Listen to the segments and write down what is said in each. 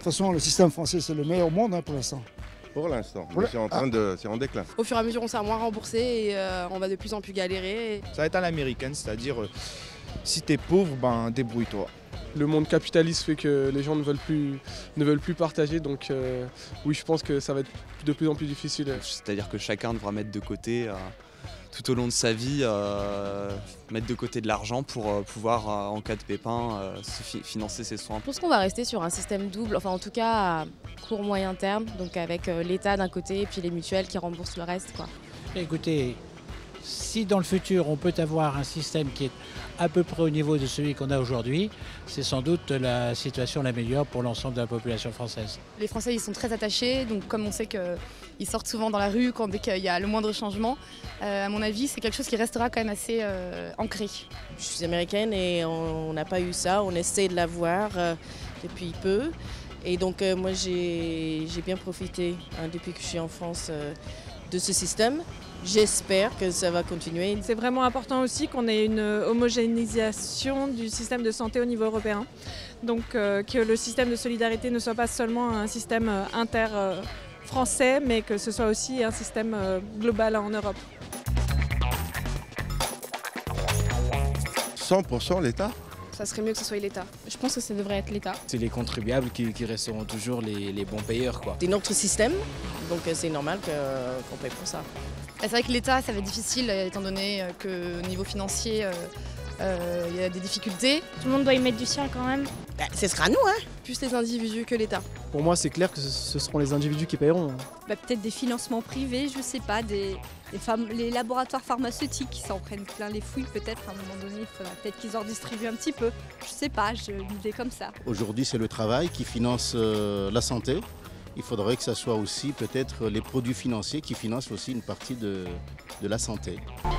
toute façon, le système français, c'est le meilleur au monde pour l'instant. Pour l'instant, c'est en déclin. Au fur et à mesure, on sera moins remboursé et on va de plus en plus galérer. Ça va être à l'américaine, c'est-à-dire si t'es pauvre, ben débrouille-toi. Le monde capitaliste fait que les gens ne veulent plus partager, donc oui, je pense que ça va être de plus en plus difficile. C'est-à-dire que chacun devra mettre de côté tout au long de sa vie, mettre de côté de l'argent pour pouvoir, en cas de pépin, financer ses soins. Je pense qu'on va rester sur un système double, enfin en tout cas à court moyen terme, donc avec l'État d'un côté et puis les mutuelles qui remboursent le reste, quoi. Écoutez, si dans le futur on peut avoir un système qui est à peu près au niveau de celui qu'on a aujourd'hui, c'est sans doute la situation la meilleure pour l'ensemble de la population française. Les Français ils sont très attachés, donc comme on sait qu'ils sortent souvent dans la rue dès qu'il y a le moindre changement, à mon avis c'est quelque chose qui restera quand même assez ancré. Je suis américaine et on n'a pas eu ça, on essaie de l'avoir depuis peu. Et donc moi j'ai bien profité depuis que je suis en France de ce système. J'espère que ça va continuer. C'est vraiment important aussi qu'on ait une homogénéisation du système de santé au niveau européen. Donc que le système de solidarité ne soit pas seulement un système inter-français, mais que ce soit aussi un système global en Europe. 100% l'État ? Ça serait mieux que ce soit l'État. Je pense que ça devrait être l'État. C'est les contribuables qui resteront toujours les bons payeurs, quoi. C'est notre système, donc c'est normal qu'on paye pour ça. C'est vrai que l'État, ça va être difficile étant donné qu'au niveau financier, il y a des difficultés. Tout le monde doit y mettre du sien quand même. Ce sera nous, hein. Plus les individus que l'État. Pour moi, c'est clair que ce seront les individus qui paieront. Peut-être des financements privés, je sais pas, les laboratoires pharmaceutiques qui s'en prennent plein les fouilles peut-être à un moment donné, il faudra peut-être qu'ils en redistribuent un petit peu. Je sais pas, j'ai une idée comme ça. Aujourd'hui, c'est le travail qui finance la santé. Il faudrait que ce soit aussi peut-être les produits financiers qui financent aussi une partie de la santé.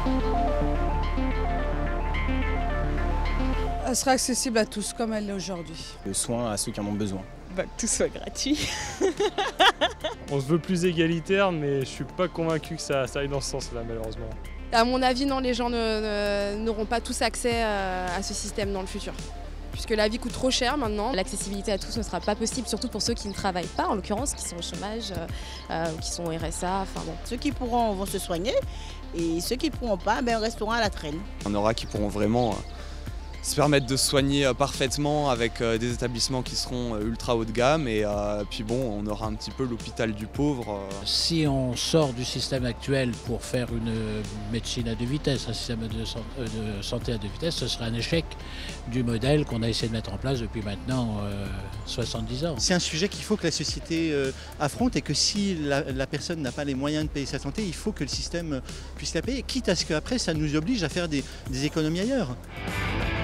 Elle sera accessible à tous comme elle l'est aujourd'hui. Le soin à ceux qui en ont besoin. Que tout soit gratuit. On se veut plus égalitaire, mais je suis pas convaincu que ça aille dans ce sens-là, malheureusement. À mon avis, non, les gens n'auront pas tous accès à ce système dans le futur. Puisque la vie coûte trop cher maintenant, l'accessibilité à tous ne sera pas possible, surtout pour ceux qui ne travaillent pas, en l'occurrence, qui sont au chômage, qui sont au RSA, enfin bon. Ceux qui pourront vont se soigner et ceux qui ne pourront pas resteront à la traîne. On aura qui pourront vraiment se permettre de se soigner parfaitement avec des établissements qui seront ultra haut de gamme et puis bon, on aura un petit peu l'hôpital du pauvre. Si on sort du système actuel pour faire une médecine à deux vitesses, un système de santé à deux vitesses, ce serait un échec du modèle qu'on a essayé de mettre en place depuis maintenant 70 ans. C'est un sujet qu'il faut que la société affronte et que si la personne n'a pas les moyens de payer sa santé, il faut que le système puisse la payer, quitte à ce qu'après ça nous oblige à faire des économies ailleurs.